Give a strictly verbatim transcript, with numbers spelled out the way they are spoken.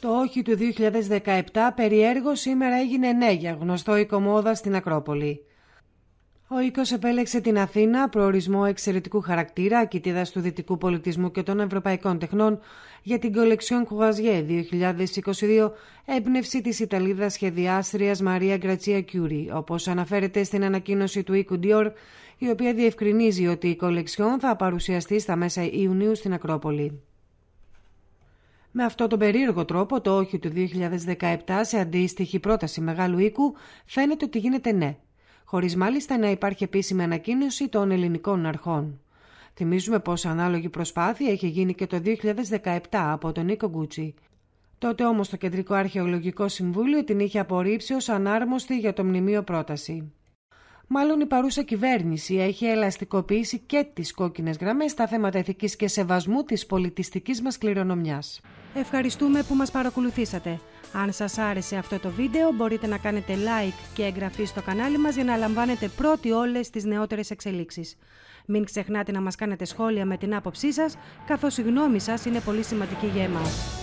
Το όχι του δύο χιλιάδες δεκαεπτά περιέργως σήμερα έγινε ναι για γνωστό οίκο μόδας στην Ακρόπολη. Ο οίκος επέλεξε την Αθήνα, προορισμό εξαιρετικού χαρακτήρα, κοιτίδας του δυτικού πολιτισμού και των ευρωπαϊκών τεχνών, για την Collection Courvoisier δύο χιλιάδες είκοσι δύο, έμπνευση της Ιταλίδας σχεδιάστριας Μαρία Γκρατσία Κιούρι, όπως αναφέρεται στην ανακοίνωση του οίκου Dior, η οποία διευκρινίζει ότι η Collection θα παρουσιαστεί στα μέσα Ιουνίου στην Ακρόπολη. Με αυτόν τον περίεργο τρόπο, το όχι του δύο χιλιάδες δεκαεπτά σε αντίστοιχη πρόταση μεγάλου οίκου φαίνεται ότι γίνεται ναι, χωρίς μάλιστα να υπάρχει επίσημη ανακοίνωση των ελληνικών αρχών. Θυμίζουμε πως ανάλογη προσπάθεια είχε γίνει και το δύο χιλιάδες δεκαεπτά από τον οίκο Γκούτσι. Τότε όμως το Κεντρικό Αρχαιολογικό Συμβούλιο την είχε απορρίψει ως ανάρμοστη για το μνημείο πρόταση. Μάλλον η παρούσα κυβέρνηση έχει ελαστικοποιήσει και τις κόκκινες γραμμές στα θέματα ηθικής και σεβασμού της πολιτιστικής μας κληρονομιάς. Ευχαριστούμε που μας παρακολουθήσατε. Αν σας άρεσε αυτό το βίντεο μπορείτε να κάνετε like και εγγραφή στο κανάλι μας για να λαμβάνετε πρώτοι όλες τις νεότερες εξελίξεις. Μην ξεχνάτε να μας κάνετε σχόλια με την άποψή σας, καθώς η γνώμη σας είναι πολύ σημαντική για εμάς.